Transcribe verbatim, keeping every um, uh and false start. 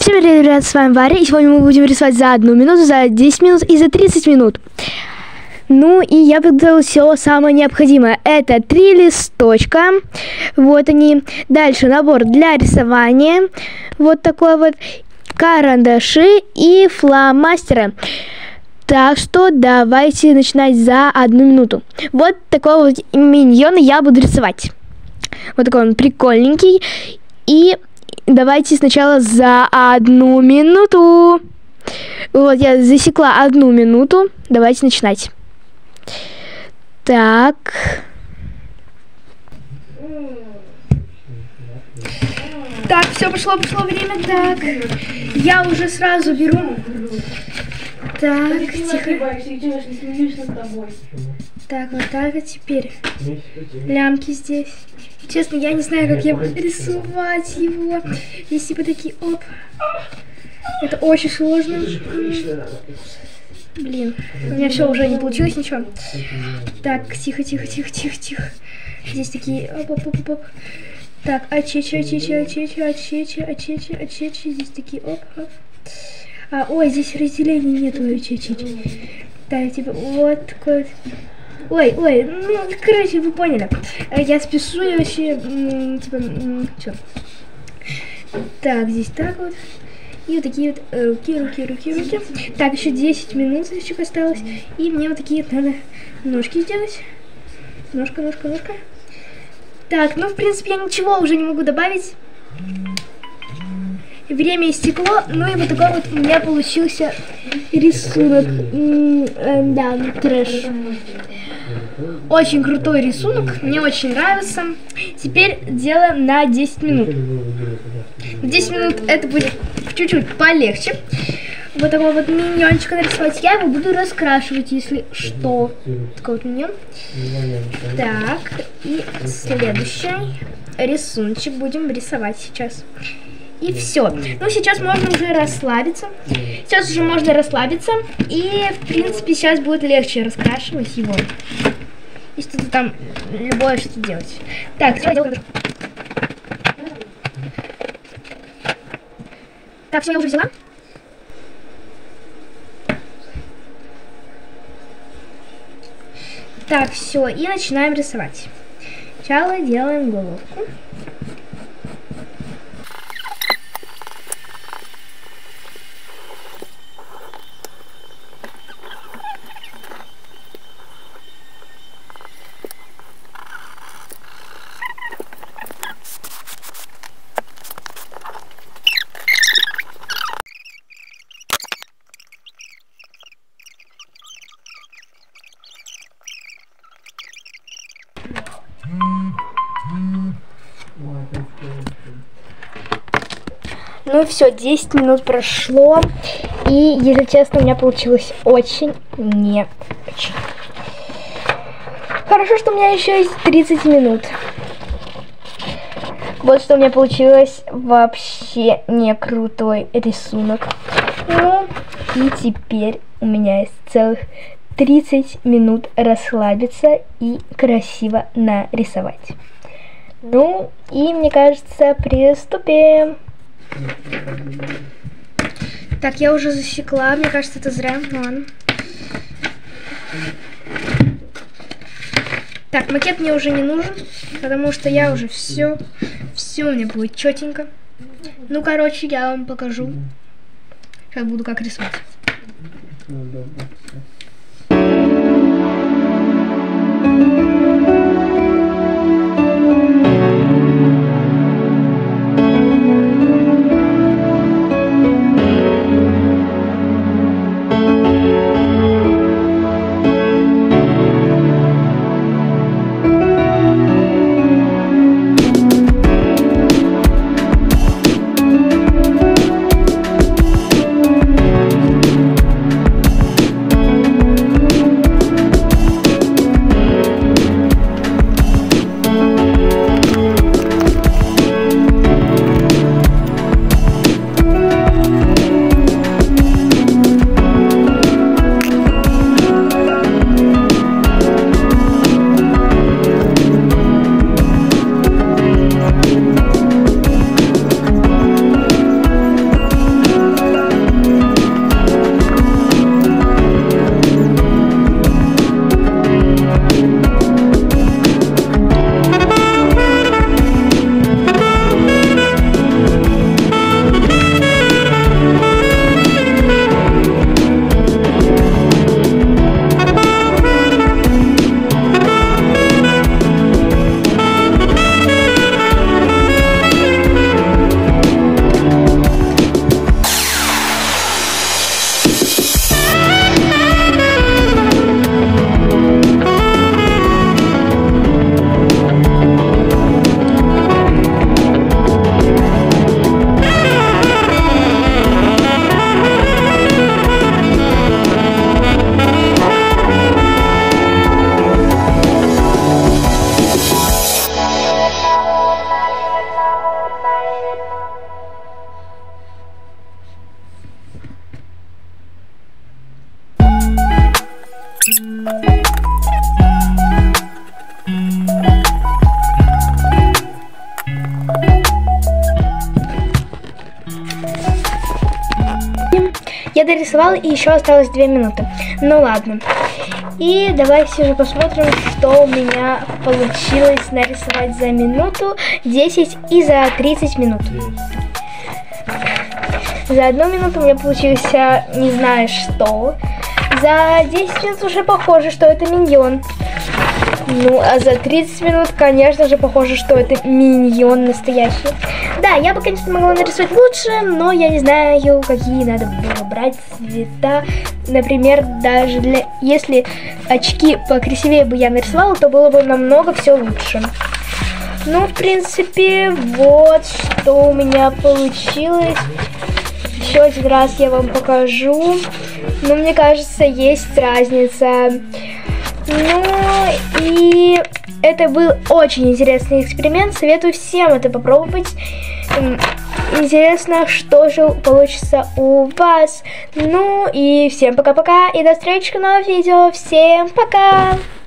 Всем привет, ребят, с вами Варя, и сегодня мы будем рисовать за одну минуту, за десять минут и за тридцать минут. Ну и я подготовила все самое необходимое. Это три листочка, вот они. Дальше набор для рисования, вот такой вот, карандаши и фломастеры. Так что давайте начинать за одну минуту. Вот такого вот миньона я буду рисовать. Вот такой он прикольненький. И давайте сначала за одну минуту. Вот я засекла одну минуту. Давайте начинать. Так. Так, все, пошло, пошло время. Так, я уже сразу беру. Так, тихо. Так, вот так, а теперь лямки здесь. Честно, я не знаю, как я буду рисовать его. Здесь типа такие, оп. Это очень сложно. Блин, у меня все уже не получилось, ничего. Так, тихо, тихо, тихо, тихо, тихо. Здесь такие, оп, оп, оп, оп. Так, ачечи, ачечи, ачечи, ачечи, ачечи, ачечи. Здесь такие, оп, оп. А, ой, здесь разделения нету, ачечи. Так, типа, вот такой вот. Ой, ой, ну, короче, вы поняли. Я спешу и вообще, типа, что? Так, здесь так вот. И вот такие вот руки, руки, руки, руки. Так, еще десять минут еще осталось. И мне вот такие надо ножки сделать. Ножка, ножка, ножка. Так, ну, в принципе, я ничего уже не могу добавить. Время истекло, ну и вот такой вот у меня получился рисунок. М -м да, трэш. Очень крутой рисунок, мне очень нравится. Теперь делаем на десять минут. десять минут это будет чуть-чуть полегче. Вот такой вот миньончик нарисовать. Я его буду раскрашивать, если что. Такой вот миньон. Так, и следующий рисуночек будем рисовать сейчас. И все. Ну, сейчас можно уже расслабиться. Сейчас уже можно расслабиться. И, в принципе, сейчас будет легче раскрашивать его. И что-то там, любое что делать. Так, все, я делаю. Так, все, я уже взяла. Так, все, и начинаем рисовать. Сначала делаем головку. Ну все, десять минут прошло, и, если честно, у меня получилось очень не очень. Хорошо, что у меня еще есть тридцать минут. Вот что у меня получилось вообще не крутой рисунок. Ну, и теперь у меня есть целых тридцать минут расслабиться и красиво нарисовать. Ну, и мне кажется, приступим. Так, я уже засекла, мне кажется, это зря, ну ладно. Так, макет мне уже не нужен, потому что я уже все, все у меня будет четенько. Ну, короче, я вам покажу, как буду как рисовать. Я дорисовала, и еще осталось две минуты. Ну ладно. И давайте же посмотрим, что у меня получилось нарисовать за минуту, десять и за тридцать минут. За одну минуту у меня получилось не знаю что. За десять минут уже похоже, что это миньон. Ну, а за тридцать минут, конечно же, похоже, что это миньон настоящий. Да, я бы, конечно, могла нарисовать лучше, но я не знаю, какие надо было брать цвета. Например, даже для... если очки покрасивее бы я нарисовала, то было бы намного все лучше. Ну, в принципе, вот что у меня получилось. Еще один раз я вам покажу. Но мне кажется, есть разница. Ну, и это был очень интересный эксперимент. Советую всем это попробовать. Интересно, что же получится у вас. Ну, и всем пока-пока. И до встречи в новом видео. Всем пока!